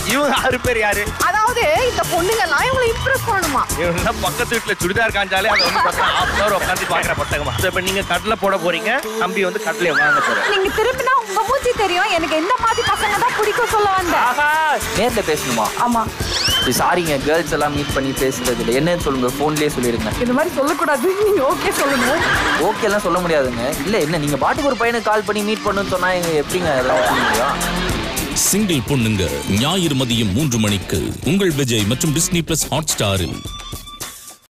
இவங்க 6 பேர் யாரு? அதாவது இந்த பொண்ணுங்க எல்லாம் இவங்களை இம்ப்ரெஸ் பண்ணணுமா? இவங்க பக்கத்து வீட்டுல சுடிதார் காஞ்சாலே அதை வந்து பார்த்தா உட்காந்து பாக்குற பசங்கமா. இப்ப நீங்க கடலை போட போறீங்க, தம்பி வந்து கடலையை வாங்க போறேன். நீங்க திருப்பினா உங்க மூஞ்சி தெரியும். எனக்கு எந்த மாதிரி பசங்க தான் பிடிக்கும் சொல்ல வந்தேன். நேர்ல பேசணுமா? ஆமா. சாரிங்க, கேர்ள்ஸ் எல்லாம் மீட் பண்ணி பேசுறது இல்லை. என்னன்னு சொல்லுங்க, போன்லயே சொல்லிடுங்க. இந்த மாதிரி சொல்லக்கூடாது. நீங்க ஓகே சொல்லுங்க. ஓகே எல்லாம் சொல்ல முடியாதுங்க. இல்ல என்ன நீங்க பாட்டுக்கு ஒரு பையனை கால் பண்ணி மீட் பண்ணுன்னு சொன்னா எப்படிங்க அதெல்லாம் சொல்ல முடியும்? சிங்கிள் பொண்ணுங்க ஞாயிறு மதியம் 3 மணிக்கு உங்கள் விஜய் மற்றும் டிஸ்னி பிளஸ் ஹாட் ஸ்டாரில்.